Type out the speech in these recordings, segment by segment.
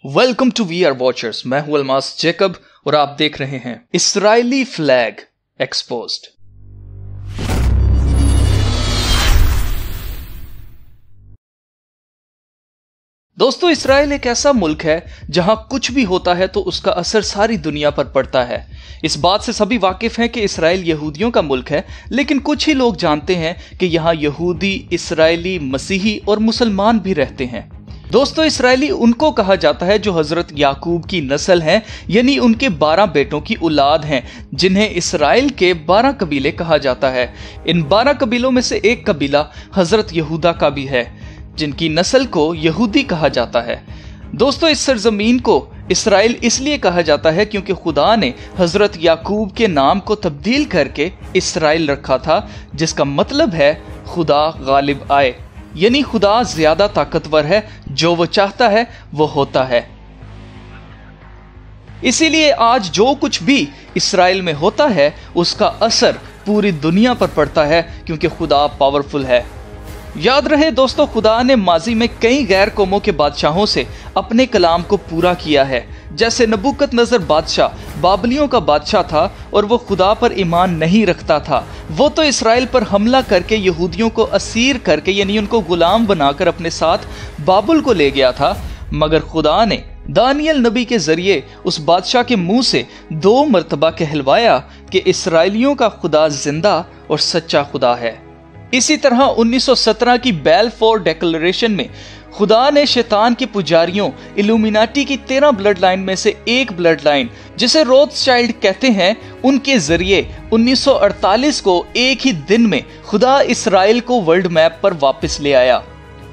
Welcome to we are watchers. मैं हूं Almas Jacob और आप देख रहे हैं इस्राएली फ्लैग एक्सपोज्ड। दोस्तों, इसराइल एक ऐसा मुल्क है जहां कुछ भी होता है तो उसका असर सारी दुनिया पर पड़ता है। इस बात से सभी वाकिफ हैं कि इसराइल यहूदियों का मुल्क है, लेकिन कुछ ही लोग जानते हैं कि यहां यहूदी, इसराइली, मसीही और मुसलमान भी रहते हैं। दोस्तों, इसराइली उनको कहा जाता है जो हजरत याकूब की नस्ल हैं, यानी उनके 12 बेटों की औलाद हैं, जिन्हें इसराइल के 12 कबीले कहा जाता है। इन 12 कबीलों में से एक कबीला हजरत यहूदा का भी है, जिनकी नस्ल को यहूदी कहा जाता है। दोस्तों, इस सरजमीन को इसराइल इसलिए कहा जाता है क्योंकि खुदा ने हजरत याकूब के नाम को तब्दील करके इसराइल रखा था, जिसका मतलब है खुदा गालिब आए, यानी खुदा ज्यादा ताकतवर है, जो वो चाहता है वो होता है। इसीलिए आज जो कुछ भी इसराइल में होता है उसका असर पूरी दुनिया पर पड़ता है, क्योंकि खुदा पावरफुल है। याद रहे दोस्तों, खुदा ने माजी में कई गैर कौमों के बादशाहों से अपने कलाम को पूरा किया है। जैसे नबूकदनेस्सर बादशाह बाबलियों का बादशाह था और वो खुदा पर ईमान नहीं रखता था। वो तो इसराइल पर हमला करके यहूदियों को असीर करके, यानी उनको गुलाम बनाकर अपने साथ बाबुल को ले गया था, मगर खुदा ने दानियल नबी के जरिए उस बादशाह के मुंह से 2 मरतबा कहलवाया कि इसराइलियों का खुदा जिंदा और सच्चा खुदा है। इसी तरह 1917 की बेलफोर डिक्लेरेशन में खुदा ने शैतान के पुजारियों इल्यूमिनाटी की 13 ब्लड लाइन में से एक ब्लड लाइन, जिसे रोथस्चाइल्ड कहते हैं, उनके जरिए 1948 को एक ही दिन में खुदा इसराइल को वर्ल्ड मैप पर वापस ले आया,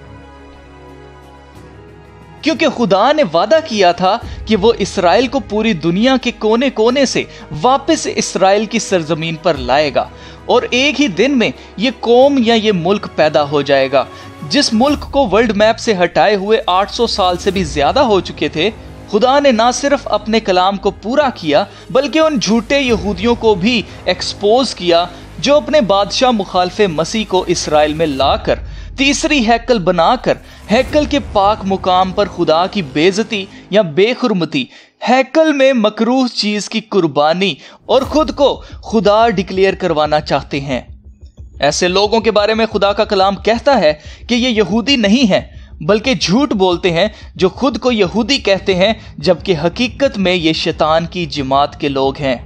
क्योंकि खुदा ने वादा किया था कि वो इसराइल को पूरी दुनिया के कोने कोने से वापस इसराइल की सरजमीन पर लाएगा और एक ही दिन में ये कौम या ये मुल्क पैदा हो जाएगा। जिस मुल्क को वर्ल्ड मैप से हटाए हुए 800 साल से भी ज्यादा हो चुके थे, खुदा ने ना सिर्फ अपने कलाम को पूरा किया बल्कि उन झूठे यहूदियों को भी एक्सपोज किया, जो अपने बादशाह मुखालफे मसीह को इसराइल में लाकर तीसरी हैकल बनाकर हैकल के पाक मुकाम पर खुदा की बेइज्जती या बेखुरमती, हैकल में मकरूह चीज की कुर्बानी और खुद को खुदा डिक्लेयर करवाना चाहते हैं। ऐसे लोगों के बारे में खुदा का कलाम कहता है कि ये यहूदी नहीं है, बल्कि झूठ बोलते हैं, जो खुद को यहूदी कहते हैं, जबकि हकीकत में ये शैतान की जमात के लोग हैं।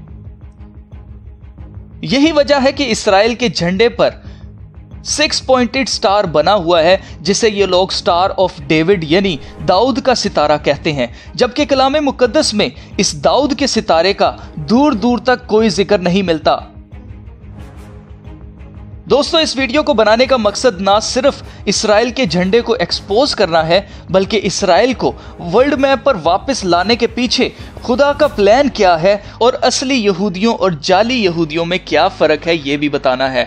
यही वजह है कि इसराइल के झंडे पर 6 पॉइंटेड स्टार बना हुआ है, जिसे ये लोग स्टार ऑफ डेविड यानी दाऊद का सितारा कहते हैं, जबकि कलाम मुकद्दस में इस दाऊद के सितारे का दूर दूर तक कोई जिक्र नहीं मिलता। दोस्तों, इस वीडियो को बनाने का मकसद ना सिर्फ इसराइल के झंडे को एक्सपोज करना है, बल्कि इसराइल को वर्ल्ड मैप पर वापस लाने के पीछे खुदा का प्लान क्या है और असली यहूदियों और जाली यहूदियों में क्या फर्क है, यह भी बताना है।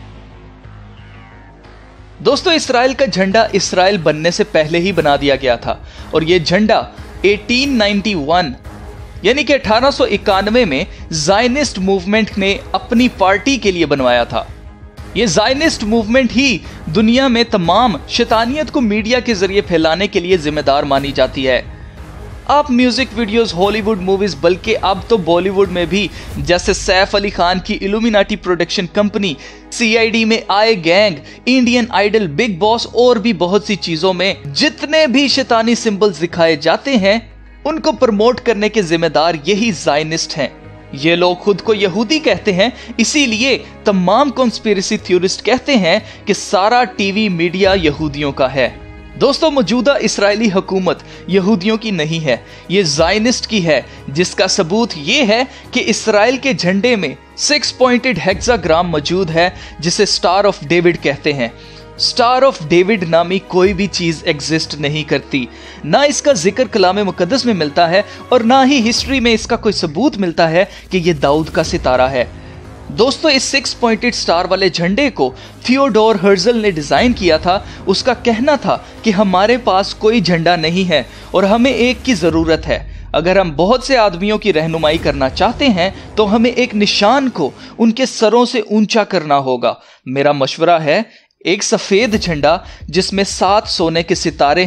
दोस्तों, इसराइल का झंडा इसराइल बनने से पहले ही बना दिया गया था और यह झंडा 1891 यानी कि 1891 में ज़ायनिस्ट मूवमेंट ने अपनी पार्टी के लिए बनवाया था। यह ज़ायनिस्ट मूवमेंट ही दुनिया में तमाम शैतानियत को मीडिया के जरिए फैलाने के लिए जिम्मेदार मानी जाती है। आप म्यूजिक वीडियोस, हॉलीवुड मूवीज, बल्कि अब तो बॉलीवुड में भी, जैसे सैफ अली खान की इल्यूमिनाटी प्रोडक्शन कंपनी, CID में आए gang, Indian Idol, Bigg Boss और भी बहुत सी चीजों में जितने भी शैतानी सिंबल्स दिखाए जाते हैं, उनको प्रमोट करने के जिम्मेदार यही ज़ायनिस्ट हैं। ये लोग खुद को यहूदी कहते हैं, इसीलिए तमाम कॉन्स्पिरेसी थ्योरिस्ट कहते हैं कि सारा टीवी मीडिया यहूदियों का है। दोस्तों, मौजूदा इसराइली हुकूमत यहूदियों की नहीं है, ये ज़ायनिस्ट की है, जिसका सबूत ये है कि इसराइल के झंडे में 6 पॉइंटेड हेक्साग्राम मौजूद है, जिसे स्टार ऑफ डेविड कहते हैं। स्टार ऑफ डेविड नामी कोई भी चीज एग्जिस्ट नहीं करती, ना इसका जिक्र कलाम मुकद्दस में मिलता है और ना ही हिस्ट्री में इसका कोई सबूत मिलता है कि यह दाऊद का सितारा है। दोस्तों, इस 6 पॉइंटेड स्टार वाले झंडे को थियोडोर हर्जल ने डिजाइन किया था। उसका कहना था कि हमारे पास कोई झंडा नहीं है और हमें एक की जरूरत है। अगर हम बहुत से आदमियों की रहनुमाई करना चाहते हैं तो हमें एक निशान को उनके सरों से ऊंचा करना होगा। मेरा मशवरा है एक सफेद झंडा जिसमें 7 सोने के सितारे हों,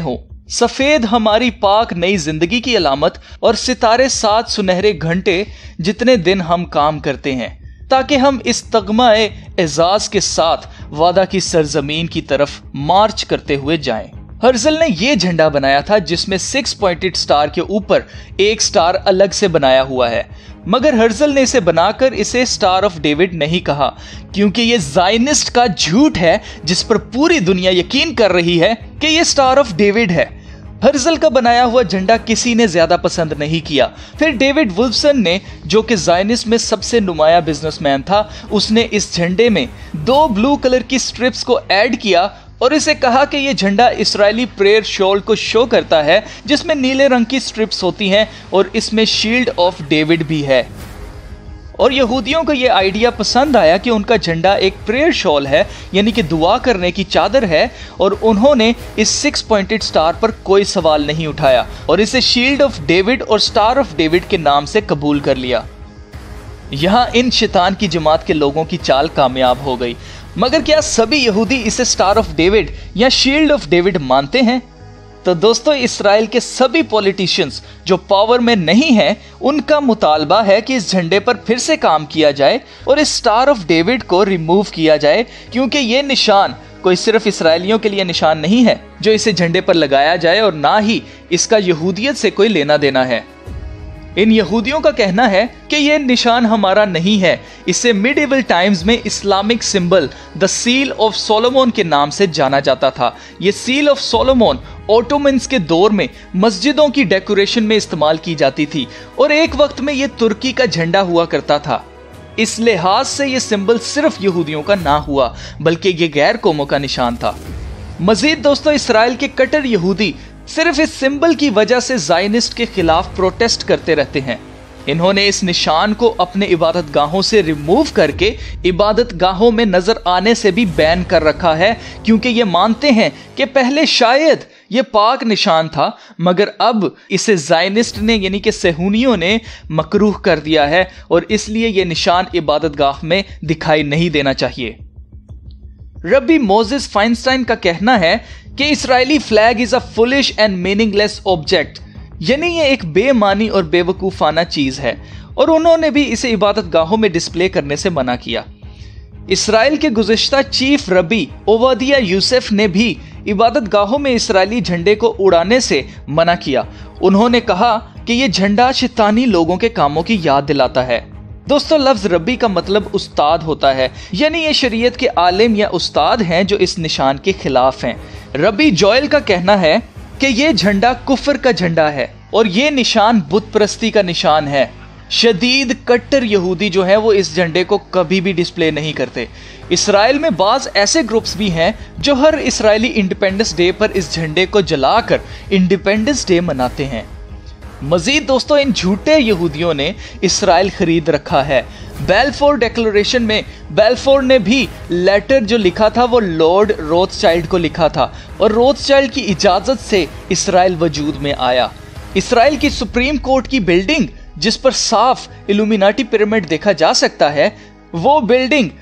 सफेद हमारी पाक नई जिंदगी की अलामत और सितारे 7 सुनहरे घंटे जितने दिन हम काम करते हैं ताकि हम इस तगमा-ए एजाज के साथ वादा की सरजमीन की तरफ मार्च करते हुए जाएं। हर्जल ने यह झंडा बनाया था जिसमें 6 पॉइंटेड स्टार के ऊपर एक स्टार अलग से बनाया हुआ है, मगर हर्जल ने इसे बनाकर इसे स्टार ऑफ डेविड नहीं कहा क्योंकि यह ज़ायनिस्ट का झूठ है जिस पर पूरी दुनिया यकीन कर रही है कि यह स्टार ऑफ डेविड है। हर्जल का बनाया हुआ झंडा किसी ने ज्यादा पसंद नहीं किया। फिर डेविड वुल्फसन ने, जो कि ज़ायनिस्ट में सबसे नुमाया बिजनेसमैन था, उसने इस झंडे में 2 ब्लू कलर की स्ट्रिप्स को ऐड किया और इसे कहा कि यह झंडा इस्राएली प्रेयर शॉल को शो करता है जिसमें नीले रंग की स्ट्रिप्स होती हैं और इसमें शील्ड ऑफ डेविड भी है। और यहूदियों को यह आइडिया पसंद आया कि उनका झंडा एक प्रेयर शॉल है, यानी कि दुआ करने की चादर है, और उन्होंने इस 6 पॉइंटेड स्टार पर कोई सवाल नहीं उठाया और इसे शील्ड ऑफ डेविड और स्टार ऑफ डेविड के नाम से कबूल कर लिया। यहां इन शैतान की जमात के लोगों की चाल कामयाब हो गई, मगर क्या सभी यहूदी इसे स्टार ऑफ डेविड या शील्ड ऑफ डेविड मानते हैं? तो दोस्तों, इसराइल के सभी पॉलिटिशियंस जो पावर में नहीं हैं, उनका मुतालबा है कि इस झंडे पर फिर से काम किया जाए और इस स्टार ऑफ डेविड को रिमूव किया जाए, क्योंकि ये निशान कोई सिर्फ इसराइलियों के लिए निशान नहीं है जो इसे झंडे पर लगाया जाए और ना ही इसका यहूदियत से कोई लेना देना है। इन यहूदियों का कहना है कि यह निशान हमारा नहीं है, इसे मिडिवल टाइम्स में Islamic symbol the seal of Solomon के नाम से जाना जाता था। यह सील ऑफ सोलोमन ओटोमन्स के दौर में मस्जिदों की डेकोरेशन में इस्तेमाल की जाती थी और एक वक्त में यह तुर्की का झंडा हुआ करता था। इस लिहाज से यह सिंबल सिर्फ यहूदियों का ना हुआ बल्कि यह गैर कौमों का निशान था। मजीद दोस्तों, इसराइल के कट्टर यहूदी सिर्फ इस सिंबल की वजह से ज़ायनिस्ट के खिलाफ प्रोटेस्ट करते रहते हैं। इन्होंने इस निशान को अपने इबादत गाहों से रिमूव करके इबादत गाहों में नजर आने से भी बैन कर रखा है, क्योंकि ये मानते हैं कि पहले शायद ये पाक निशान था, मगर अब इसे ज़ायनिस्ट ने यानी कि सेहूनियों ने मकरूह कर दिया है और इसलिए ये निशान इबादत गाह में दिखाई नहीं देना चाहिए। रब्बी मोजेस फाइनस्टाइन का कहना है कि Israeli flag is a foolish and meaningless object, यानी ये एक बेमानी और बेवकूफ़ाना चीज है, और उन्होंने भी इसे इबादत गाहों में डिस्प्ले करने से मना किया। इसराइल के गुज़िश्ता चीफ रबी ओबादिया यूसुफ ने भी इबादत गाहों में इसराइली झंडे को उड़ाने से मना किया। उन्होंने कहा कि यह झंडा शैतानी लोगों के कामों की याद दिलाता है। दोस्तों, लफ्ज रब्बी का मतलब उस्ताद होता है, यानी ये शरीयत के आलिम या उस्ताद हैं जो इस निशान के खिलाफ हैं। रबी जोएल का कहना है कि ये झंडा कुफर का झंडा है और ये निशान बुत परस्ती का निशान है। शदीद कट्टर यहूदी जो है वो इस झंडे को कभी भी डिस्प्ले नहीं करते। इसराइल में बाज ऐसे ग्रुप्स भी हैं जो हर इसराइली इंडिपेंडेंस डे पर इस झंडे को जलाकर इंडिपेंडेंस डे मनाते हैं। मजीद दोस्तों, इन झूठे यहूदियों ने इसराइल खरीद रखा है। बेलफोर डिक्लेरेशन में बेलफोर ने भी लेटर जो लिखा था वो लॉर्ड रोथस्चाइल्ड को लिखा था और रोथस्चाइल्ड की इजाजत से इसराइल वजूद में आया। इसराइल की सुप्रीम कोर्ट की बिल्डिंग जिस पर साफ इल्यूमिनाटी पिरामिड देखा जा सकता है, वो बिल्डिंग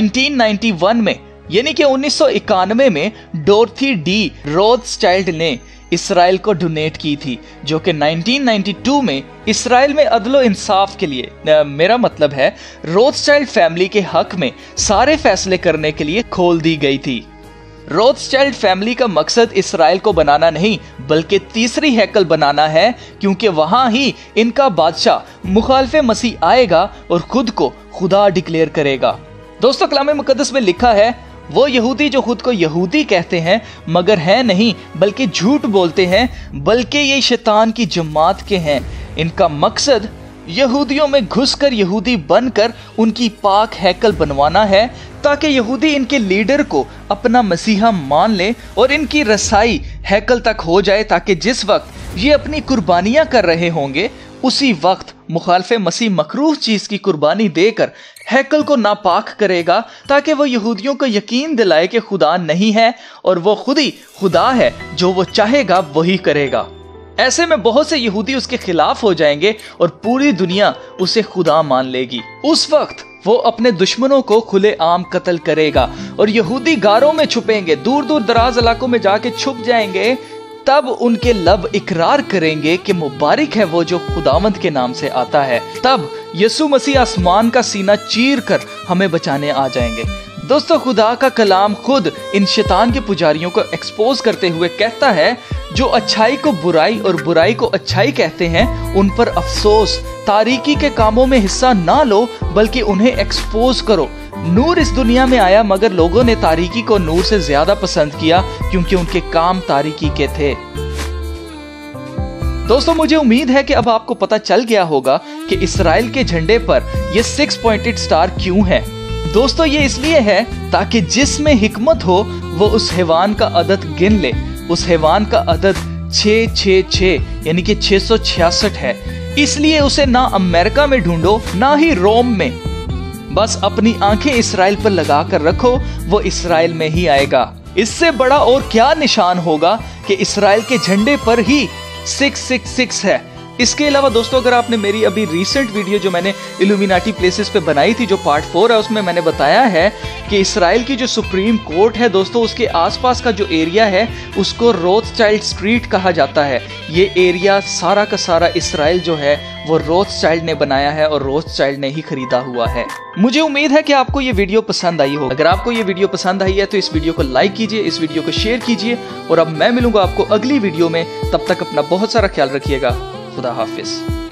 1991 में यानी कि 1991 में डोरथी डी रोथस्चाइल्ड ने इसराइल को डोनेट की थी, जो कि 1992 में इसराइल में अदलो इंसाफ के लिए मेरा मतलब है रोथस्चाइल्ड फैमिली के हक में सारे फैसले करने के लिए खोल दी गई थी। रोथस्चाइल्ड फैमिली का मकसद इसराइल को बनाना नहीं बल्कि तीसरी हैकल बनाना है, क्योंकि वहां ही इनका बादशाह मुखालिफ मसीह आएगा और खुद को खुदा डिक्लेयर करेगा। दोस्तों, कलाम मुकद्दस में लिखा है वो यहूदी जो खुद को यहूदी कहते हैं मगर हैं नहीं बल्कि झूठ बोलते हैं, बल्कि ये शैतान की जमात के हैं। इनका मकसद यहूदियों में घुसकर यहूदी बनकर उनकी पाक हैकल बनवाना है ताकि यहूदी इनके लीडर को अपना मसीहा मान ले और इनकी रसाई हैकल तक हो जाए, ताकि जिस वक्त ये अपनी कुर्बानियां कर रहे होंगे उसी वक्त मुखालिफ मसीह मकरूह चीज की कुर्बानी देकर हैकल को नापाक करेगा, ताकि वो यहूदियों को यकीन दिलाए कि खुदा नहीं है और वो खुद ही खुदा है, जो वो चाहेगा वही करेगा। ऐसे में बहुत से यहूदी उसके खिलाफ हो जाएंगे और पूरी दुनिया उसे खुदा मान लेगी। उस वक्त वो अपने दुश्मनों को खुले आम कत्ल करेगा और यहूदी गारों में छुपेंगे, दूर दूर दराज इलाकों में जाके छुप जाएंगे तब उनके लब इकरार करेंगे कि मुबारक है वो जो खुदावंद के नाम से आता है। तब यीशु मसीह आसमान का सीना चीर कर हमें बचाने आ जाएंगे। दोस्तों, खुदा का कलाम खुद इन शैतान के पुजारियों को एक्सपोज करते हुए कहता है, जो अच्छाई को बुराई और बुराई को अच्छाई कहते हैं उन पर अफसोस। तारीकी के कामों में हिस्सा ना लो बल्कि उन्हें एक्सपोज करो। नूर इस दुनिया में आया मगर लोगों ने तारीकी को नूर से ज्यादा पसंद किया क्योंकि उनके काम तारीकी के थे। दोस्तों, मुझे उम्मीद है कि अब आपको पता चल गया होगा कि इस्राएल के झंडे पर यह 6 पॉइंटेड स्टार क्यों है। दोस्तों, ये इसलिए है ताकि जिसमें हिकमत हो वो उस हैवान का अदद गिन ले। उस हैवान का अदद 666 यानी कि 666 है। इसलिए उसे ना अमेरिका में ढूंढो ना ही रोम में, बस अपनी आंखें इस्राएल पर लगा कर रखो, वो इस्राएल में ही आएगा। इससे बड़ा और क्या निशान होगा कि इस्राएल के झंडे पर ही 666 है। इसके अलावा दोस्तों, अगर आपने मेरी अभी रीसेंट वीडियो जो मैंने इल्यूमिनाटी प्लेसेस पे बनाई थी, जो पार्ट 4 है, उसमें मैंने बताया है कि इस्राएल की जो सुप्रीम कोर्ट है दोस्तों, उसके आसपास का जो एरिया है उसको रोथस्चाइल्ड स्ट्रीट कहा जाता है। ये एरिया सारा का सारा इस्राएल जो है वो रोथस्चाइल्ड ने बनाया है और रोथस्चाइल्ड ने ही खरीदा हुआ है। मुझे उम्मीद है कि आपको ये वीडियो पसंद आई हो। अगर आपको ये वीडियो पसंद आई है तो इस वीडियो को लाइक कीजिए, इस वीडियो को शेयर कीजिए और अब मैं मिलूंगा आपको अगली वीडियो में। तब तक अपना बहुत सारा ख्याल रखिएगा। खुदा हाफिज।